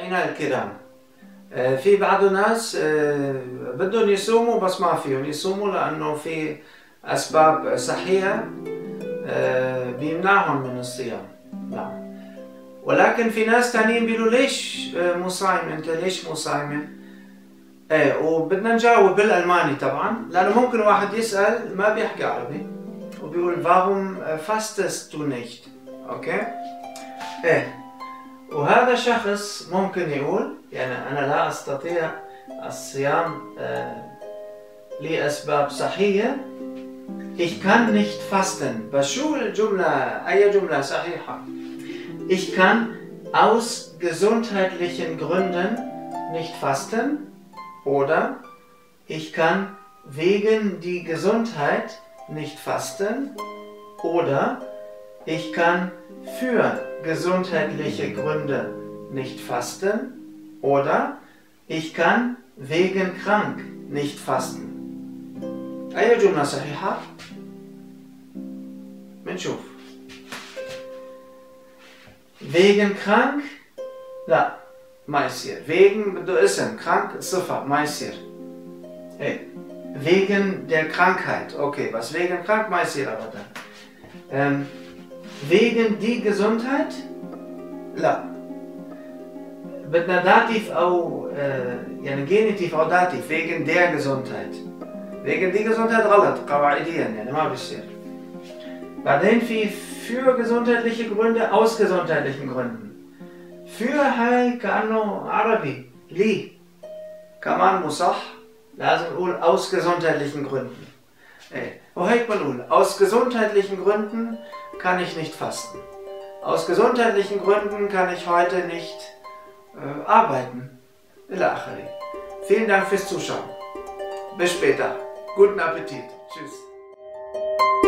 مستمعينا الكرام، في بعض الناس بدهم يصوموا بس ما فيهم يصوموا لأنه في أسباب صحية بيمنعهم من الصيام. نعم. ولكن في ناس تانيين بيقولوا ليش مو صايم أنت، ليش مو صايمة؟ وبدنا نجاوب بالألماني طبعا، لأنه ممكن واحد يسأل ما بيحكي عربي وبيقول warum fastest du nicht؟ أوكي؟ وهذا شخص ممكن يقول يعني أنا لا أستطيع الصيام لأسباب صحية. Ich kann nicht fasten. بس شو الجملة؟ أي جملة صحيحة؟ Ich kann aus gesundheitlichen Gründen nicht fasten oder ich kann wegen die Gesundheit nicht fasten oder ich kann für gesundheitliche Gründe nicht fasten oder ich kann wegen krank nicht fasten. أي جملة صحيحة؟ بنشوف. Wegen krank؟ لا ما يصير. wegen بده اسم، krank صفة ما يصير. wegen der Krankheit. Okay, was wegen krank ما يصير أبدا. wegen die Gesundheit؟ لا. بدنا داتيف أو يعني جينيتيف أو داتيف. wegen der Gesundheit. wegen die Gesundheit غلط قواعديا يعني ما بيصير. بعدين für gesundheitliche Gründe aus gesundheitlichen Gründen. für هاي كأنه عربي لي كمان مو صح، لازم نقول aus gesundheitlichen Gründen. وهيك بنقول aus gesundheitlichen Gründen kann ich nicht fasten. Aus gesundheitlichen Gründen kann ich heute nicht arbeiten. إلى آخره. Vielen Dank fürs Zuschauen. Bis später. Guten Appetit. Tschüss.